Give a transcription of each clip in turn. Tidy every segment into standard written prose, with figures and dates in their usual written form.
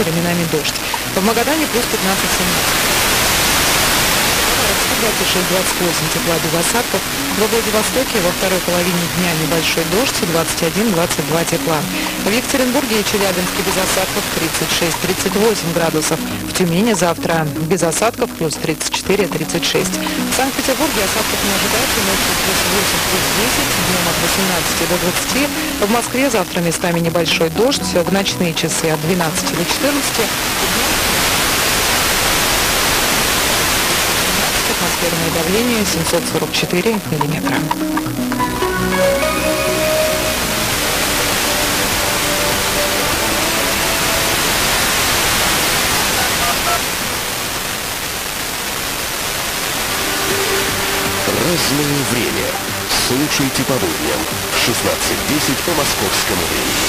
временами дождь. В Магадане плюс 15-17. 26-28 тепла без осадков. Во Владивостоке во второй половине дня небольшой дождь, 21-22 тепла. В Екатеринбурге и Челябинске без осадков 36-38 градусов. В Тюмени завтра без осадков плюс 34-36. В Санкт-Петербурге осадков не ожидается, ночью плюс 8-10, днем от 18 до 20. В Москве завтра местами небольшой дождь, в ночные часы от 12 до 14. Атмосферное давление 744 миллиметра. Разное время. Слушайте по будням в 16:10 по московскому времени.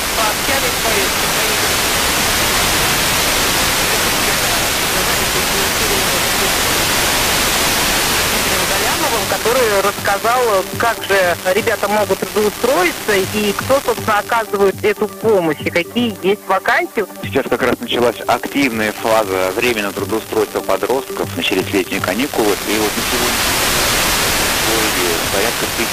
Который рассказал, как же ребята могут трудоустроиться и кто, собственно, оказывает эту помощь, и какие есть вакансии. Сейчас как раз началась активная фаза временного трудоустройства подростков, начались летние каникулы, и вот на сегодня порядка 1000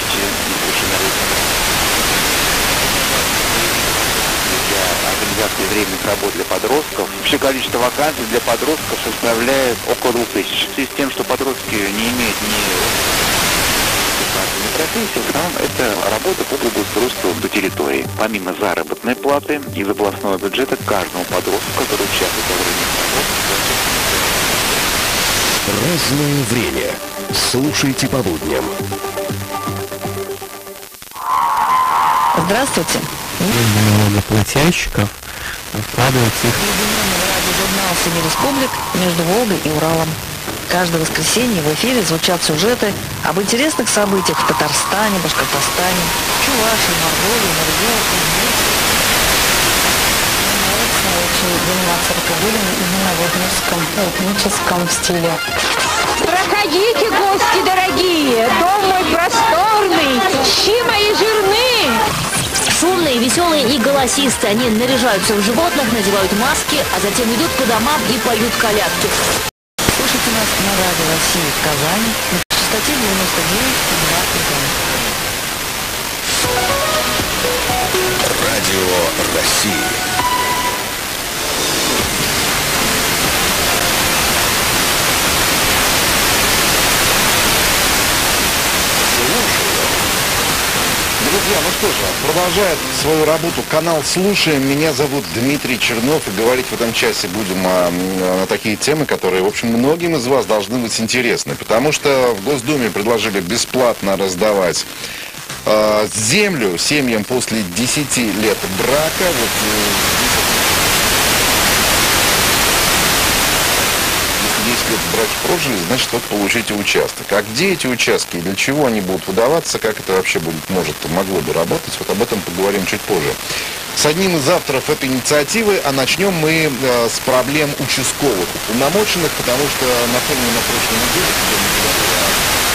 для организации временных работ для подростков. Вообще количество вакансий для подростков составляет около 2000. В связи с тем, что подростки не имеют ни профессии, в основном это работа по трудоустройству до территории. Помимо заработной платы из областного бюджета каждому подростку, который участвует во временных работах. Разное время. Слушайте по будням. Здравствуйте. Налогоплательщиков вкладываются их. Объединенный радиожурнал «Семи республик» между Волгой и Уралом. Каждое воскресенье в эфире звучат сюжеты об интересных событиях в Татарстане, Башкортостане, Чувашии, Мордовии, Норвегии, заниматься рукоделием именно в этническом стиле. Проходите, гости дорогие, дом мой просторный, щи мои жирные. Шумные, веселые и голосистые. Они наряжаются в животных, надевают маски, а затем идут по домам и поют колядки. Слушайте нас на радио России в Казани на частоте 99,2 МГц. Радио России. Друзья, ну что же, продолжает свою работу канал «Слушаем». Меня зовут Дмитрий Чернов, и говорить в этом часе будем на такие темы, которые, в общем, многим из вас должны быть интересны. Потому что в Госдуме предложили бесплатно раздавать землю семьям после 10 лет брака. Вот, 10 лет в браке прожили, значит, вот получите участок. А где эти участки и для чего они будут выдаваться, как это вообще будет, могло бы работать, вот об этом поговорим чуть позже. С одним из авторов этой инициативы, а начнем мы с проблем участковых уполномоченных, потому что напомню, на прошлой неделе, когда мы говорили о